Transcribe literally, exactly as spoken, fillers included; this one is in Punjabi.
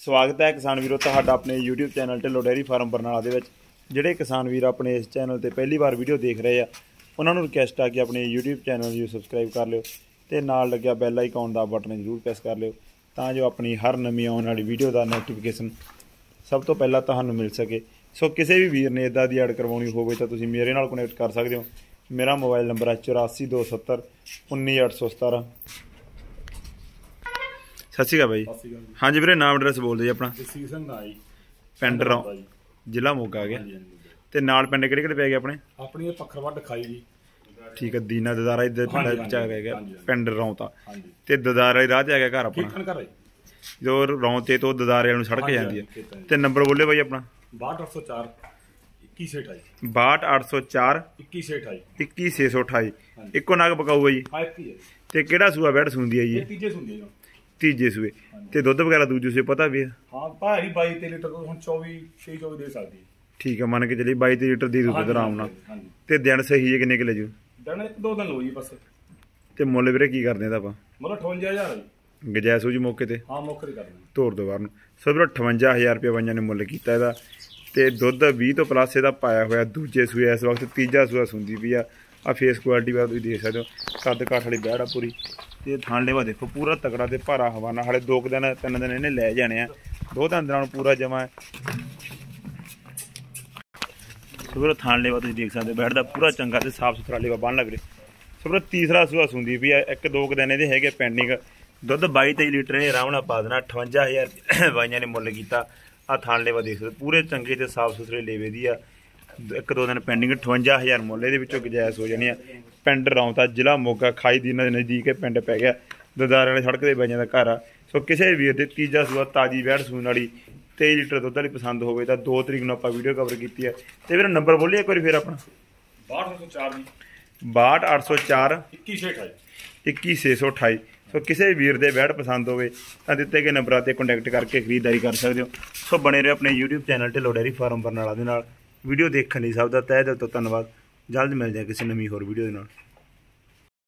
ਸਵਾਗਤ ਹੈ ਕਿਸਾਨ ਵੀਰੋ ਤੁਹਾਡਾ ਆਪਣੇ YouTube channel Dhillon dairy farm Barnala ਦੇ ਵਿੱਚ। ਜਿਹੜੇ ਕਿਸਾਨ ਵੀਰ ਆਪਣੇ ਇਸ ਚੈਨਲ ਤੇ ਪਹਿਲੀ ਵਾਰ ਵੀਡੀਓ ਦੇਖ ਰਹੇ ਆ ਉਹਨਾਂ ਨੂੰ ਰਿਕਵੈਸਟ ਆ ਕਿ ਆਪਣੇ YouTube ਚੈਨਲ ਨੂੰ ਸਬਸਕ੍ਰਾਈਬ ਕਰ ਲਿਓ ਤੇ ਨਾਲ ਲੱਗਿਆ ਬੈਲ ਆਈਕਨ ਦਾ ਬਟਨ ਜ਼ਰੂਰ ਪ੍ਰੈਸ ਕਰ ਲਿਓ ਤਾਂ ਜੋ ਆਪਣੀ ਹਰ ਨਵੀਂ ਆਉਣ ਵਾਲੀ ਵੀਡੀਓ ਦਾ ਨੋਟੀਫਿਕੇਸ਼ਨ ਸਭ ਤੋਂ ਪਹਿਲਾਂ ਤੁਹਾਨੂੰ ਮਿਲ ਸਕੇ। ਸੋ ਕਿਸੇ ਵੀ ਵੀਰ ਨੇ ਇਦਾਂ ਦੀ ਐਡ ਕਰਵਾਉਣੀ ਹੋਵੇ ਤਾਂ ਤੁਸੀਂ ਮੇਰੇ ਨਾਲ ਕਨੈਕਟ ਕਰ ਸਕਦੇ ਹੋ। मेरा मोबाइल नंबर है चौरासी दो सत्तर उन्नी अठ सौ सतारा। सत श्री अकाल भाई। हाँ जी वीरे, नाम एड्रैस बोल दो जी अपना। पिंड रौ जिला मोगा आ गया ते नाल पिंड किहड़े किहड़े पै गए अपने? अपनी पखरवट खाई जी। ठीक है, दीना ददारा इधर पै गया पिंड रौ ता ते ददारा राह च आ गया घर अपना जो रौ ते तो ददारे नूं सड़क जांदी है। ते नंबर बोले भाई अपना बाहठ अठ सौ चार बाहठ अठ सौ चार इक्की छे सौ अठाई। इको नाग पकाऊ है जी ते केड़ा सूआ बैठ सूंदी है जी? तीजे सूए ते दुध वगैरह दूजे सूए पता भी है? हां भाई बाईस लीटर तो हुन चौबीस छे चौबीस दे सकदी है। ठीक है, मान के चलिए बाईस लीटर दी दूध आराम नाल ते दिन सही है किन्ने किले जो? दिन एक दो दिन लो जी बस। ते मुੱਲ ਵੀਰੇ ਕੀ ਕਰਦੇ ਦਾ ਆਪਾਂ? ਮੁੱਲ अठवंजा हज़ार है। ਗਜੈਸ ਹੋ ਜੀ ਮੌਕੇ ਤੇ? ਹਾਂ ਮੌਕੇ ਤੇ ਕਰਦੇ ਤੋਰ ਦੋ ਵਾਰ ਨੂੰ। ਸੋ ਵੀਰੇ अठवंजा हज़ार ਰੁਪਏ ਬੰਜਾਂ ਨੇ ਮੁੱਲ ਕੀਤਾ ਇਹਦਾ ਤੇ ਦੁੱਧ बीस तो प्लस ਇਹਦਾ ਪਾਇਆ ਹੋਇਆ। ਦੂਜੇ ਸੂਏ ਇਸ ਵਕਤ ਤੀਜਾ ਸੂਆ ਸੁੰਦੀ ਵੀ ਆ। ਆ ਫੇਸ ਕੁਆਲਿਟੀ ਵਾ ਤੁਸੀਂ ਦੇਖ ਸਕਦੇ ਹੋ। ਕੱਦ ਕਾਠ ਵਾਲੀ ਬੈੜ ਆ ਪੂਰੀ ਤੇ ਥਣ ਲੇਵਾ ਦੇਖੋ ਪੂਰਾ ਤਕੜਾ ਤੇ ਭਾਰਾ ਹਵਾਨਾ। ਹਾਲੇ ਦੋ ਦਿਨ ਤਿੰਨ ਦਿਨ ਇਹਨੇ ਲੈ ਜਾਣੇ ਆ। ਦੋ ਤਿੰਨ ਦਿਨਾਂ ਨੂੰ ਪੂਰਾ ਜਮਾ ਸੋ ਥਣ ਲੇਵਾ ਤੁਸੀਂ ਦੇਖ ਸਕਦੇ ਬੈੜ ਦਾ ਪੂਰਾ ਚੰਗਾ ਤੇ ਸਾਫ ਸੁਥਰਾ ਲੇਵਾ ਬਣ ਲੱਗ ਰਿਹਾ। ਸੋ ਤੀਸਰਾ ਸੂਆ ਸੁੰਦੀ ਵੀ ਆ। ਇੱਕ ਦੋ ਦਿਨ ਇਹਦੇ ਹੈਗੇ ਪੈਂਡਿੰਗ। ਦੁੱਧ ਬਾਈ ਤੇਈ ਲੀਟਰ ਇਹ ਆਰਾਮ ਨਾਲ ਪਾ ਦੇਣਾ। अठवंजा हज़ार ਬਾਈਆਂ ਨੇ ਮੁੱਲ ਕੀਤਾ। आ थान लेवा देख सकते पूरे चंगे ते साफ सुथरे लेवे दी आ। एक दो दिन पेंडिंग अठवंजा हज़ार मुੱਲ ਇਹਦੇ ਵਿੱਚੋਂ ਗੁਜਾਇਸ਼ ਹੋ ਜਾਣੀ ਆ। ਪਿੰਡ ਰੌਂਤਾ ਜ਼ਿਲ੍ਹਾ ਮੋਗਾ ਖਾਈ ਦੀ ਇਹਨਾਂ ਦੇ ਨਜ਼ਦੀਕ ਇਹ ਪਿੰਡ ਪੈ ਗਿਆ। ਦਦਾਰ ਵਾਲੇ ਸੜਕ ਦੇ ਬਾਈਆਂ ਦਾ ਘਰ ਆ। ਸੋ ਕਿਸੇ ਵੀਰ ਦੇ ਤੀਜਾ ਸੂਆ ਤਾਜ਼ੀ ਵੈੜ ਸੂਣ ਵਾਲੀ तेईस ਲੀਟਰ ਦੁੱਧ ਵਾਲੀ ਪਸੰਦ ਹੋਵੇ ਤਾਂ ਦੋ ਤਰੀਕ ਨੂੰ ਆਪਾਂ ਵੀਡੀਓ ਕਵਰ ਕੀਤੀ ਹੈ। ਤੇ ਵੀਰ ਨੰਬਰ ਬੋਲੀਏ ਇੱਕ ਵਾਰੀ ਫਿਰ ਆਪਣਾ। ਬਾਹਠ अठ सौ चार ਜੀ ਬਾਹਠ अठ सौ चार इक्की छे अठाई इक्की छे सौ अठाई। सो किसी वीर दे वैड़ पसंद होवे तां दित्ते गए नंबरां ते कॉन्टैक्ट करके खरीदारी कर सकते हो। सो बने रहे अपने YouTube channel Dhillon dairy farm Barnala दे नाल। वीडियो देखने लई सब दा तहे दिल तों धन्नवाद। जल्द मिल जाए किसी नवीं होर वीडियो दे नाल।